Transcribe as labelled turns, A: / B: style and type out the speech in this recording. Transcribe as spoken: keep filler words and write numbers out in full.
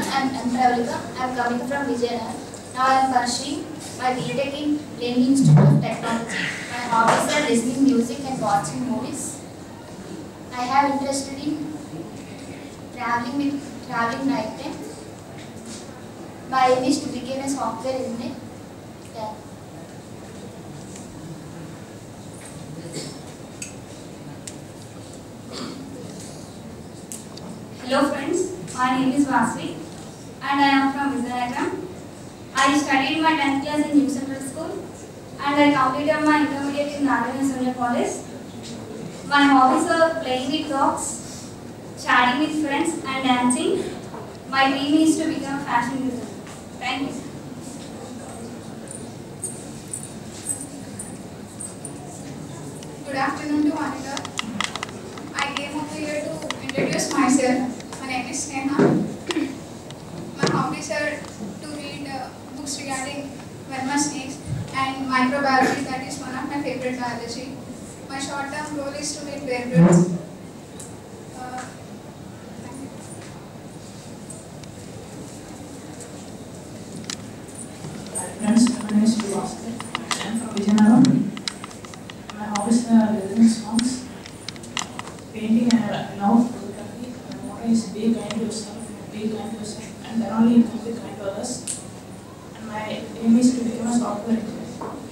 A: I am M. Pravalika. I am coming from Vijayanagar. Now I am pursuing my B Tech in Learning Institute of Technology. My hobbies are listening music and watching movies. I have interested in traveling with traveling night time. My aim is to become a software engineer. Yeah.
B: Hello friends, my name is Vasvi and I am from Vizagaram. I studied my tenth class in New Central School and I completed my intermediate in Narayan Senior College. My hobbies are playing with dogs, chatting with friends and dancing. My dream is to become a fashion designer. Thank you.
C: Good afternoon to one and all. I came over here to introduce myself. My name is Sneha. My hobbies are to read uh, books regarding verma snakes and microbiology. That is one of my favorite biology. My short-term goal is to meet bear grylls. Uh, thank you.
D: Friends, my name is Bhaskar. I am from Vijayanagar. My hobbies are listening songs, painting, and I love photography. My motto is be kind to yourself, be kind to yourself, and then only you can be kind to others. And my aim is to become a software engineer.